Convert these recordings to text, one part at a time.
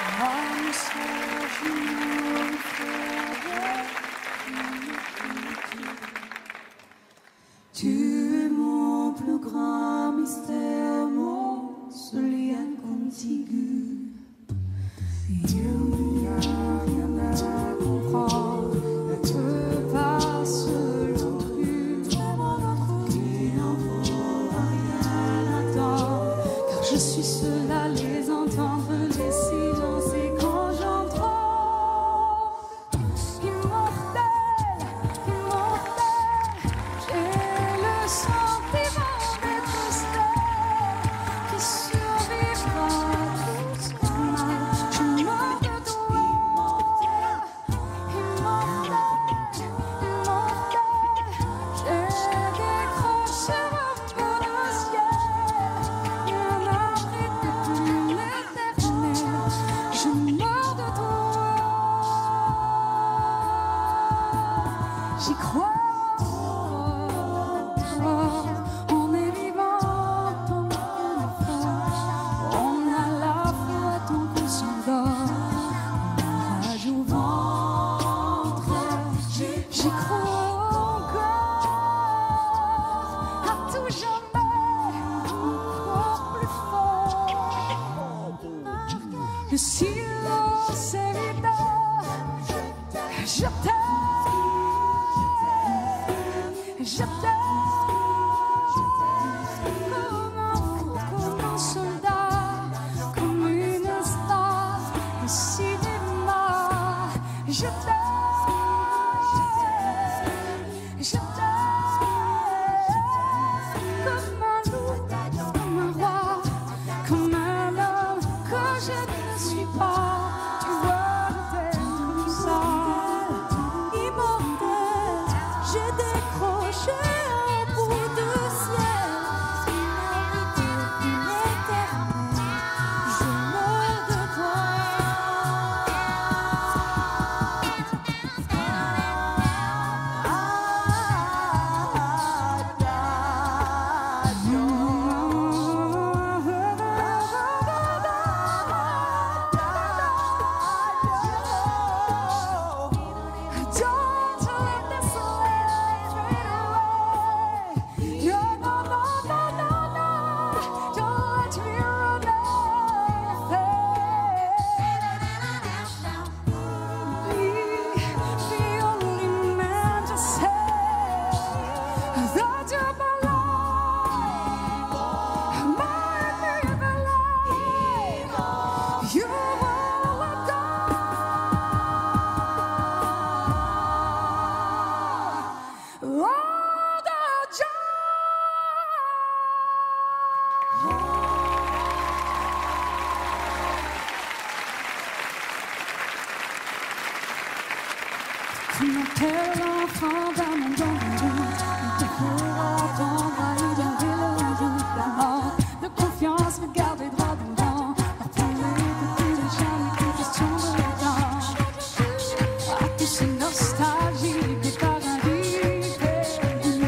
Tu es mon plus grand mystère, mon seul lien contigu. Il n'y a rien à comprendre, ne peut pas se l'autrui. Il n'en faut rien attendre, car je suis seule à les entendre, les silences et quand j'entends. J'y crois, on est vivant tant qu'on est fort. On a la foi tant qu'on s'endort. On rage au ventre, j'y crois encore. À tout jamais, encore plus fort. Le silence évident, je t'aime. Je t'aime comme un fou, comme un soldat, comme une star de cinéma. Je t'aime, je t'aime comme un loup, comme un roi, comme un homme que je ne suis pas. Tu vois, t'es comme ça, immortel, j'ai décroché un bout de ciel, une éternelle, je meurs de toi. Tu m'appelles enfant d'un monde dans le doute, il te faut apprendre à regarder le doute, la mort de confiance, regarder droit devant, parfois l'écouter jamais qu'une question de temps. À tous ces nostalgiques des paradis perdus,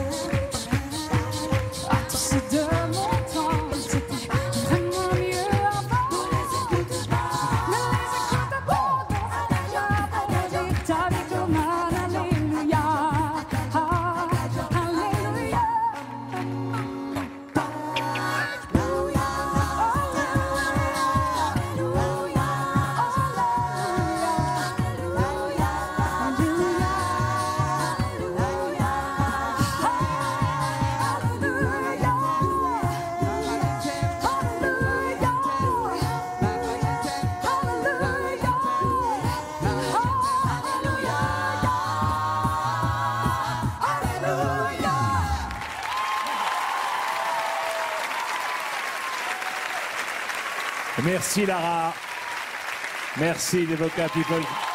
à tous ces de mon temps, c'était vraiment mieux avant. Ne les écoute pas, ta vie comme un alléluia, alléluia. Merci Lara, merci les Voca People.